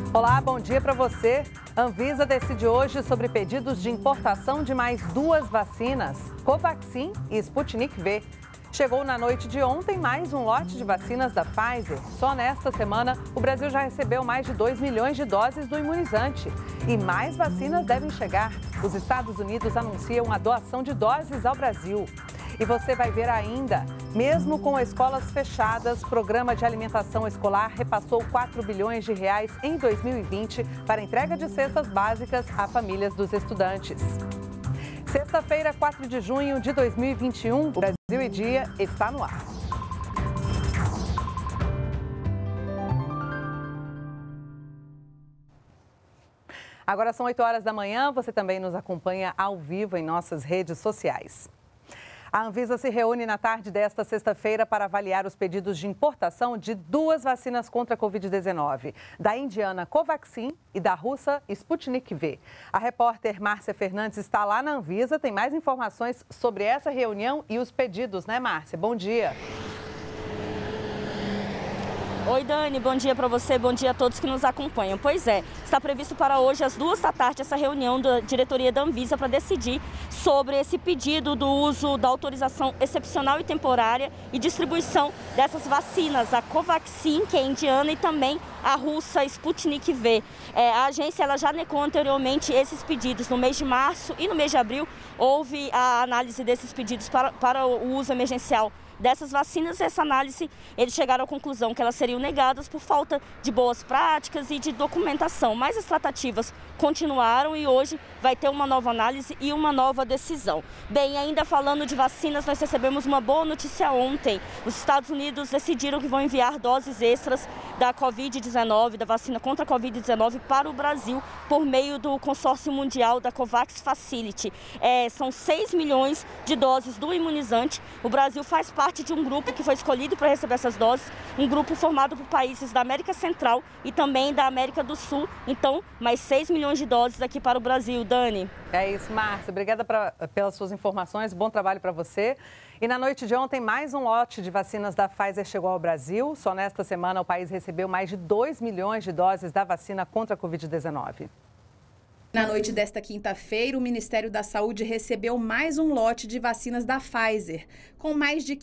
Olá, bom dia para você. Anvisa decide hoje sobre pedidos de importação de mais 2 vacinas, Covaxin e Sputnik V. Chegou na noite de ontem mais um lote de vacinas da Pfizer. Só nesta semana, o Brasil já recebeu mais de 2 milhões de doses do imunizante. E mais vacinas devem chegar. Os Estados Unidos anunciam a doação de doses ao Brasil. E você vai ver ainda, mesmo com escolas fechadas, o Programa de Alimentação Escolar repassou 4 bilhões de reais em 2020 para entrega de cestas básicas a famílias dos estudantes. Sexta-feira, 4 de junho de 2021, o Brasil e Dia está no ar. Agora são 8 horas da manhã, você também nos acompanha ao vivo em nossas redes sociais. A Anvisa se reúne na tarde desta sexta-feira para avaliar os pedidos de importação de 2 vacinas contra a Covid-19, da indiana Covaxin e da russa Sputnik V. A repórter Márcia Fernandes está lá na Anvisa, tem mais informações sobre essa reunião e os pedidos, né, Márcia? Bom dia. Oi, Dani, bom dia para você, bom dia a todos que nos acompanham. Pois é, está previsto para hoje às 2 da tarde essa reunião da diretoria da Anvisa para decidir sobre esse pedido do uso da autorização excepcional e temporária e distribuição dessas vacinas, a Covaxin, que é indiana, e também a russa Sputnik V. A agência ela já negou anteriormente esses pedidos. No mês de março e no mês de abril houve a análise desses pedidos para o uso emergencial dessas vacinas. Essa análise, eles chegaram à conclusão que elas seriam negadas por falta de boas práticas e de documentação, mas as tratativas continuaram e hoje vai ter uma nova análise e uma nova decisão. Bem, ainda falando de vacinas, nós recebemos uma boa notícia ontem. Os Estados Unidos decidiram que vão enviar doses extras da Covid-19, da vacina contra a Covid-19 para o Brasil por meio do consórcio mundial da COVAX Facility. São 6 milhões de doses do imunizante. O Brasil faz parte de um grupo que foi escolhido para receber essas doses, um grupo formado por países da América Central e também da América do Sul. Então, mais 6 milhões de doses aqui para o Brasil, Dani. É isso, Márcia. Obrigada pelas suas informações, bom trabalho para você. E na noite de ontem, mais um lote de vacinas da Pfizer chegou ao Brasil. Só nesta semana, o país recebeu mais de 2 milhões de doses da vacina contra a Covid-19. Na noite desta quinta-feira, o Ministério da Saúde recebeu mais um lote de vacinas da Pfizer, com mais de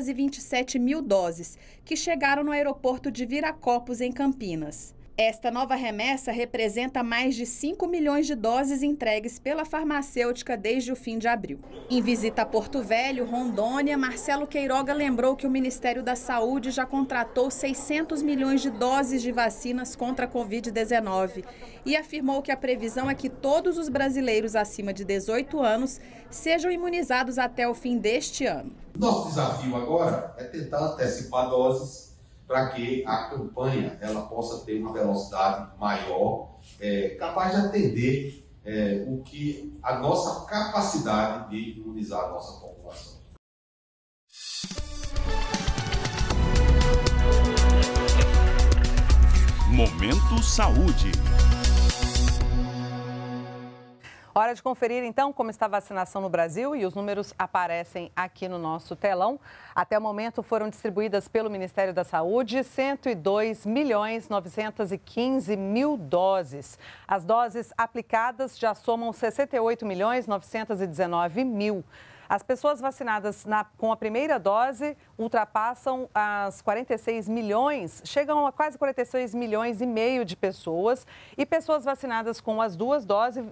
527 mil doses, que chegaram no aeroporto de Viracopos, em Campinas. Esta nova remessa representa mais de 5 milhões de doses entregues pela farmacêutica desde o fim de abril. Em visita a Porto Velho, Rondônia, Marcelo Queiroga lembrou que o Ministério da Saúde já contratou 600 milhões de doses de vacinas contra a Covid-19 e afirmou que a previsão é que todos os brasileiros acima de 18 anos sejam imunizados até o fim deste ano. Nosso desafio agora é tentar antecipar doses para que a campanha ela possa ter uma velocidade maior, capaz de atender o que a nossa capacidade de imunizar a nossa população. Momento Saúde. Hora de conferir, então, como está a vacinação no Brasil e os números aparecem aqui no nosso telão. Até o momento foram distribuídas pelo Ministério da Saúde 102.915.000 doses. As doses aplicadas já somam 68.919.000. As pessoas vacinadas com a primeira dose ultrapassam as 46 milhões, chegam a quase 46 milhões e meio de pessoas. E pessoas vacinadas com as 2 doses,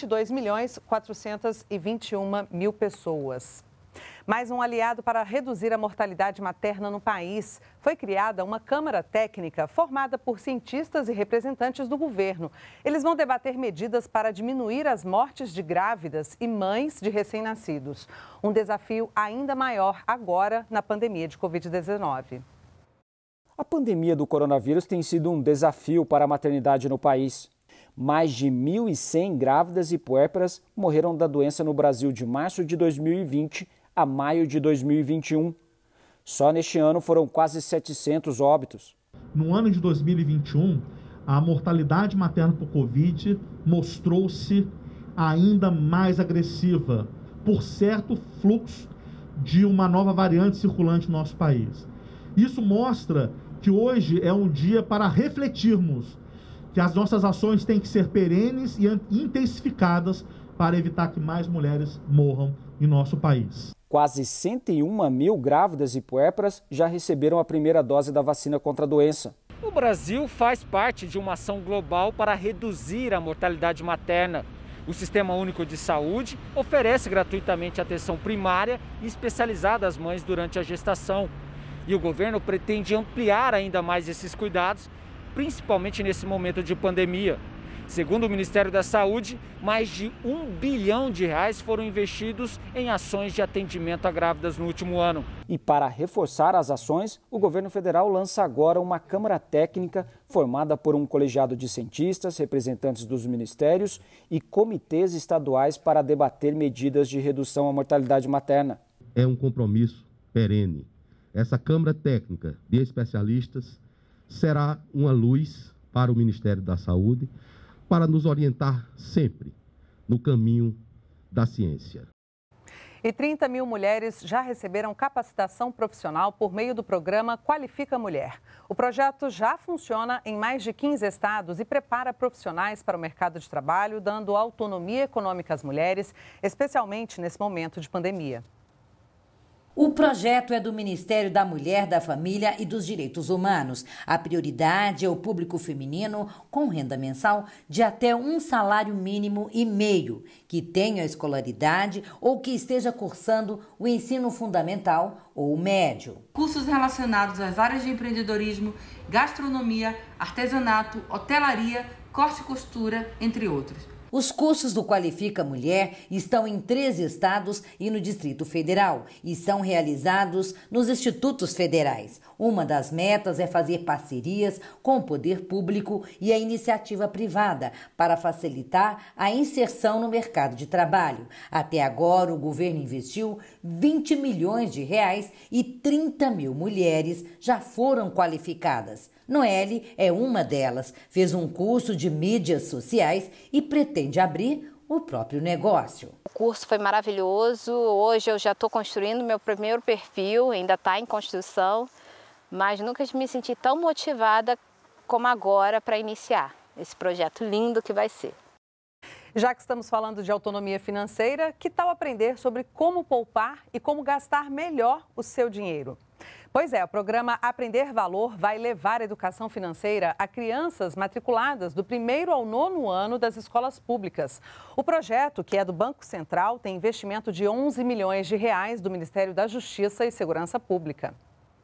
22.421.000 pessoas. Mais um aliado para reduzir a mortalidade materna no país. Foi criada uma Câmara Técnica formada por cientistas e representantes do governo. Eles vão debater medidas para diminuir as mortes de grávidas e mães de recém-nascidos. Um desafio ainda maior agora na pandemia de Covid-19. A pandemia do coronavírus tem sido um desafio para a maternidade no país. Mais de 1.100 grávidas e puérperas morreram da doença no Brasil de março de 2020 a maio de 2021. Só neste ano foram quase 700 óbitos. No ano de 2021, a mortalidade materna por Covid mostrou-se ainda mais agressiva, por certo fluxo de uma nova variante circulante no nosso país. Isso mostra que hoje é um dia para refletirmos que as nossas ações têm que ser perenes e intensificadas para evitar que mais mulheres morram em nosso país. Quase 101 mil grávidas e puérperas já receberam a primeira dose da vacina contra a doença. O Brasil faz parte de uma ação global para reduzir a mortalidade materna. O Sistema Único de Saúde oferece gratuitamente atenção primária e especializada às mães durante a gestação. E o governo pretende ampliar ainda mais esses cuidados, principalmente nesse momento de pandemia. Segundo o Ministério da Saúde, mais de R$1 bilhão foram investidos em ações de atendimento a grávidas no último ano. E para reforçar as ações, o governo federal lança agora uma Câmara Técnica formada por um colegiado de cientistas, representantes dos ministérios e comitês estaduais para debater medidas de redução à mortalidade materna. É um compromisso perene. Essa Câmara Técnica de especialistas será uma luz para o Ministério da Saúde, para nos orientar sempre no caminho da ciência. E 30 mil mulheres já receberam capacitação profissional por meio do programa Qualifica Mulher. O projeto já funciona em mais de 15 estados e prepara profissionais para o mercado de trabalho, dando autonomia econômica às mulheres, especialmente nesse momento de pandemia. O projeto é do Ministério da Mulher, da Família e dos Direitos Humanos. A prioridade é o público feminino com renda mensal de até um salário mínimo e meio, que tenha escolaridade ou que esteja cursando o ensino fundamental ou médio. Cursos relacionados às áreas de empreendedorismo, gastronomia, artesanato, hotelaria, corte e costura, entre outros. Os cursos do Qualifica Mulher estão em 13 estados e no Distrito Federal e são realizados nos institutos federais. Uma das metas é fazer parcerias com o poder público e a iniciativa privada para facilitar a inserção no mercado de trabalho. Até agora, o governo investiu R$20 milhões e 30 mil mulheres já foram qualificadas. Noelle é uma delas, fez um curso de mídias sociais e pretende abrir o próprio negócio. O curso foi maravilhoso, hoje eu já estou construindo meu primeiro perfil, ainda está em construção, mas nunca me senti tão motivada como agora para iniciar esse projeto lindo que vai ser. Já que estamos falando de autonomia financeira, que tal aprender sobre como poupar e como gastar melhor o seu dinheiro? Pois é, o programa Aprender Valor vai levar a educação financeira a crianças matriculadas do 1º ao 9º ano das escolas públicas. O projeto, que é do Banco Central, tem investimento de R$11 milhões do Ministério da Justiça e Segurança Pública.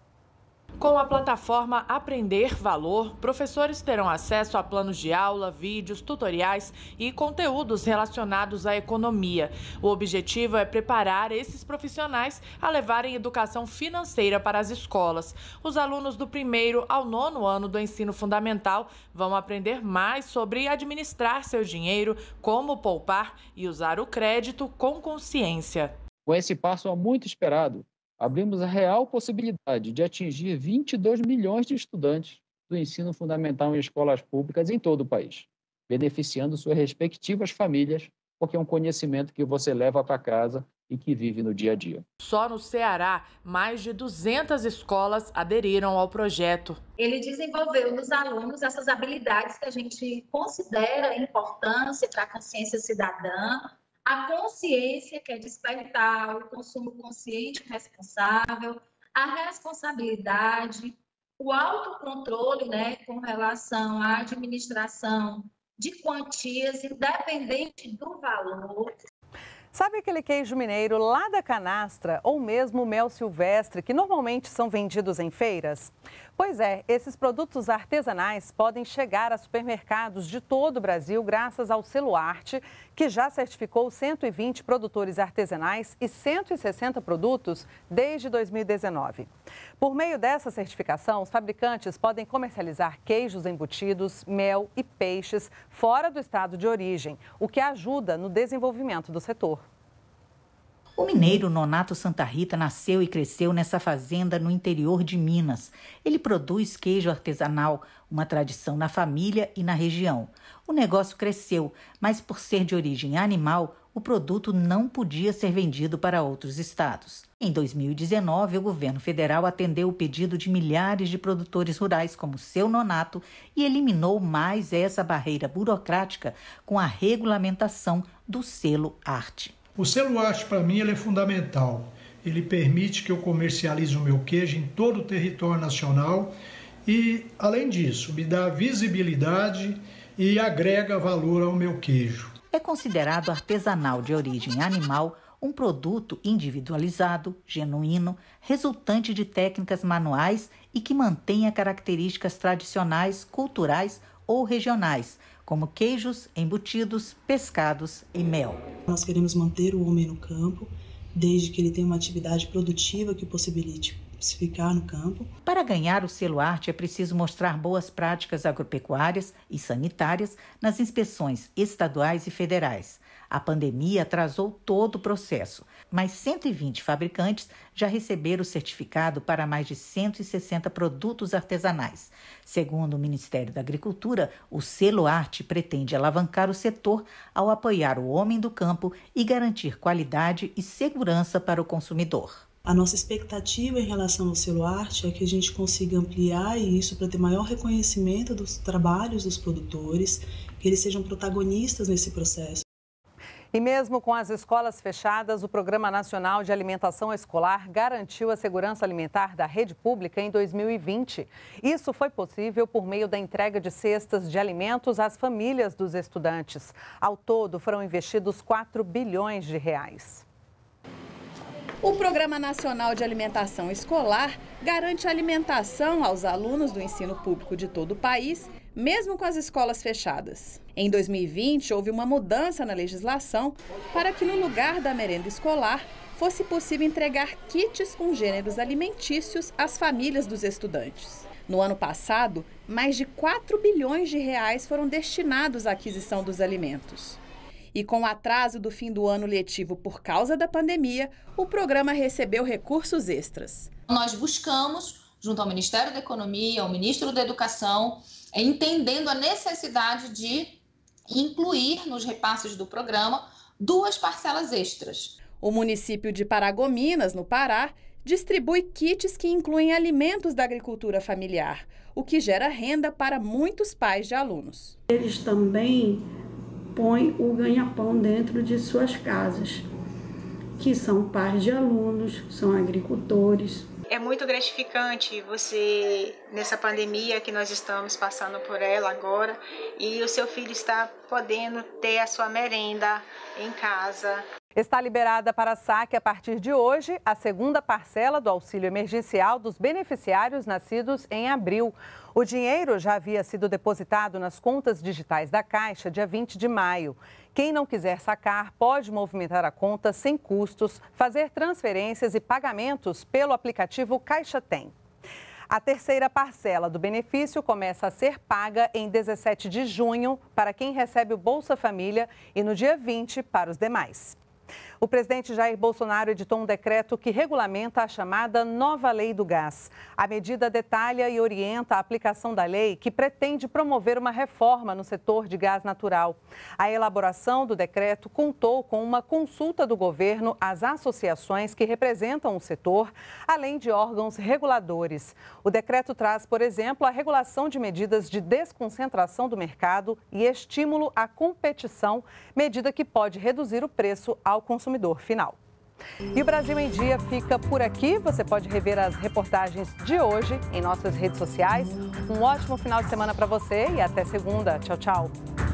Com a plataforma Aprender Valor, professores terão acesso a planos de aula, vídeos, tutoriais e conteúdos relacionados à economia. O objetivo é preparar esses profissionais a levarem educação financeira para as escolas. Os alunos do 1º ao 9º ano do ensino fundamental vão aprender mais sobre administrar seu dinheiro, como poupar e usar o crédito com consciência. Com esse passo muito esperado, abrimos a real possibilidade de atingir 22 milhões de estudantes do ensino fundamental em escolas públicas em todo o país, beneficiando suas respectivas famílias, porque é um conhecimento que você leva para casa e que vive no dia a dia. Só no Ceará, mais de 200 escolas aderiram ao projeto. Ele desenvolveu nos alunos essas habilidades que a gente considera importância para a consciência cidadã, a consciência, que é despertar o consumo consciente e responsável, a responsabilidade, o autocontrole, com relação à administração de quantias, independente do valor. Sabe aquele queijo mineiro lá da canastra ou mesmo mel silvestre que normalmente são vendidos em feiras? Pois é, esses produtos artesanais podem chegar a supermercados de todo o Brasil graças ao Selo Arte, que já certificou 120 produtores artesanais e 160 produtos desde 2019. Por meio dessa certificação, os fabricantes podem comercializar queijos embutidos, mel e peixes fora do estado de origem, o que ajuda no desenvolvimento do setor. O mineiro Nonato Santa Rita nasceu e cresceu nessa fazenda no interior de Minas. Ele produz queijo artesanal, uma tradição na família e na região. O negócio cresceu, mas por ser de origem animal, o produto não podia ser vendido para outros estados. Em 2019, o governo federal atendeu o pedido de milhares de produtores rurais como o Seu Nonato e eliminou mais essa barreira burocrática com a regulamentação do selo Arte. O selo Arte, para mim, ele é fundamental. Ele permite que eu comercialize o meu queijo em todo o território nacional e, além disso, me dá visibilidade e agrega valor ao meu queijo. É considerado artesanal de origem animal, um produto individualizado, genuíno, resultante de técnicas manuais e que mantenha características tradicionais, culturais ou regionais, como queijos, embutidos, pescados e mel. Nós queremos manter o homem no campo, desde que ele tenha uma atividade produtiva que possibilite ficar no campo. Para ganhar o selo Arte é preciso mostrar boas práticas agropecuárias e sanitárias nas inspeções estaduais e federais. A pandemia atrasou todo o processo, mas 120 fabricantes já receberam o certificado para mais de 160 produtos artesanais. Segundo o Ministério da Agricultura, o selo Arte pretende alavancar o setor ao apoiar o homem do campo e garantir qualidade e segurança para o consumidor. A nossa expectativa em relação ao selo Arte é que a gente consiga ampliar isso para ter maior reconhecimento dos trabalhos dos produtores, que eles sejam protagonistas nesse processo. E mesmo com as escolas fechadas, o Programa Nacional de Alimentação Escolar garantiu a segurança alimentar da rede pública em 2020. Isso foi possível por meio da entrega de cestas de alimentos às famílias dos estudantes. Ao todo, foram investidos 4 bilhões de reais. O Programa Nacional de Alimentação Escolar garante alimentação aos alunos do ensino público de todo o país, mesmo com as escolas fechadas. Em 2020, houve uma mudança na legislação para que, no lugar da merenda escolar, fosse possível entregar kits com gêneros alimentícios às famílias dos estudantes. No ano passado, mais de 4 bilhões de reais foram destinados à aquisição dos alimentos. E com o atraso do fim do ano letivo por causa da pandemia, o programa recebeu recursos extras. Nós buscamos, junto ao Ministério da Economia, ao Ministro da Educação, entendendo a necessidade de incluir nos repasses do programa 2 parcelas extras. O município de Paragominas, no Pará, distribui kits que incluem alimentos da agricultura familiar, o que gera renda para muitos pais de alunos. Eles também põe o ganha-pão dentro de suas casas, que são pais de alunos, são agricultores. É muito gratificante você, nessa pandemia que nós estamos passando por ela agora, e o seu filho está podendo ter a sua merenda em casa. Está liberada para saque a partir de hoje a segunda parcela do auxílio emergencial dos beneficiários nascidos em abril. O dinheiro já havia sido depositado nas contas digitais da Caixa dia 20 de maio. Quem não quiser sacar pode movimentar a conta sem custos, fazer transferências e pagamentos pelo aplicativo Caixa Tem. A terceira parcela do benefício começa a ser paga em 17 de junho para quem recebe o Bolsa Família e no dia 20 para os demais. O presidente Jair Bolsonaro editou um decreto que regulamenta a chamada nova lei do gás. A medida detalha e orienta a aplicação da lei que pretende promover uma reforma no setor de gás natural. A elaboração do decreto contou com uma consulta do governo às associações que representam o setor, além de órgãos reguladores. O decreto traz, por exemplo, a regulação de medidas de desconcentração do mercado e estímulo à competição, medida que pode reduzir o preço ao consumidor final. E o Brasil em Dia fica por aqui. Você pode rever as reportagens de hoje em nossas redes sociais. Um ótimo final de semana para você e até segunda. Tchau, tchau.